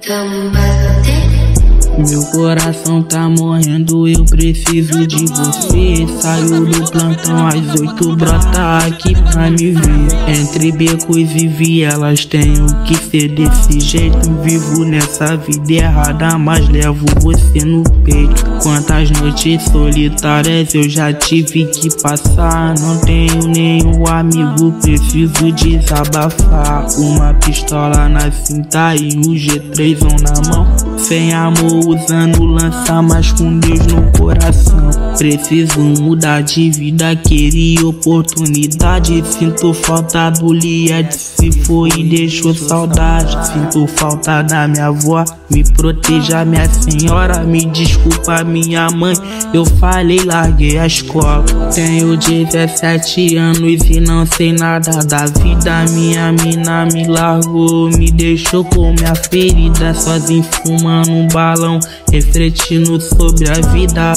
Meu coração tá morrendo, eu preciso de você. Saio do plantão às 8, brota aqui pra me ver. Entre becos e vielas tenho que ser desse jeito. Vivo nessa vida errada, mas levo você no peito. Quantas noites solitárias eu já tive que passar. Não tenho nenhum amigo, preciso desabafar. Uma pistola na cinta e um G3 na mão. Sem amor usando lança, mas com Deus no coração. Preciso mudar de vida, queria oportunidade. Sinto falta do Lied, se foi e deixou saudade. Sinto falta da minha avó, me proteja minha senhora. Me desculpa minha mãe, eu falei larguei a escola. Tenho 17 anos e não sei nada da vida. Minha mina me largou, me deixou com minha ferida. Sozinho fumando um balão, refletindo sobre a vida.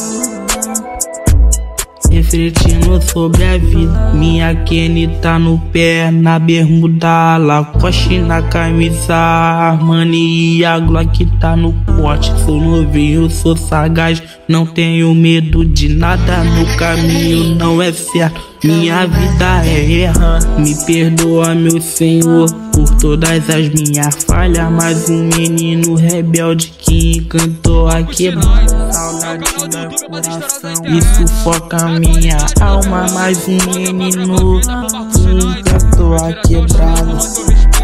Refletindo sobre a vida. Minha Kenny tá no pé, na bermuda Lacoste, na camisa Armani e a Glock tá no pote. Sou novinho, sou sagaz, não tenho medo de nada. Meu caminho não é certo, minha vida é errar. Me perdoa, meu Senhor, por todas as minhas falhas. Mas um menino rebelde que encantou a quebrada. Saudade do coração, isso sufoca minha alma. Mais um menino que encantou a quebrada.